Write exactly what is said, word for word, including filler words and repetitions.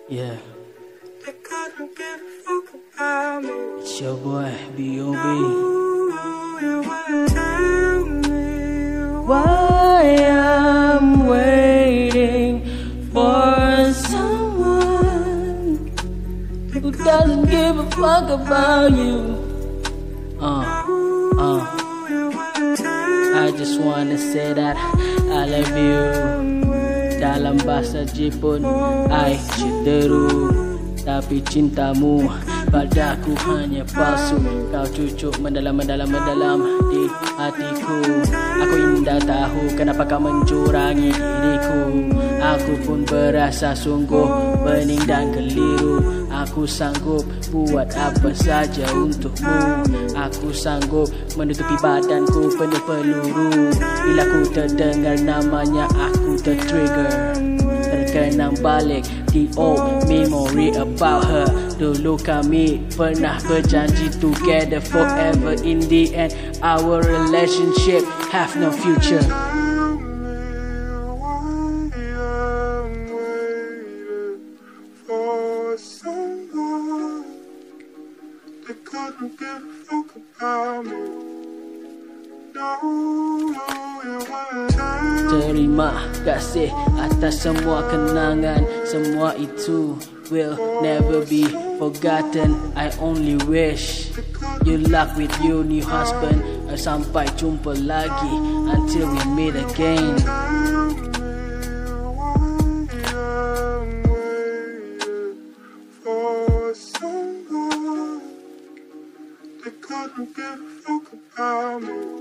Yeah. They couldn't give a fuck about me. It's your boy, B O B. No, you wouldn't tell me Why I'm waiting for someone who doesn't give a fuck about you. Uh, uh. I just wanna say that I love you. Dalam bahasa Jepun, I citeru. Tapi cintamu padaku hanya palsu. Kau cucuk mendalam, mendalam, mendalam di hatiku. Aku indah tahu kenapa kau mencurangi diriku. Aku pun berasa sungguh pening dan keliru. Aku sanggup buat apa saja untukmu. Aku sanggup menutupi badanku penuh peluru. Bila ku terdengar namanya aku tertrigger. Terkenang balik the old memory about her. Dulu kami pernah berjanji together forever. In the end our relationship have no future. They couldn't give a fuck about me. No, you wouldn't tell me. Terima kasih atas semua kenangan. Semua itu will never be forgotten. I only wish you luck with your new husband. Sampai jumpa lagi until we meet again. They couldn't give a fuck about me.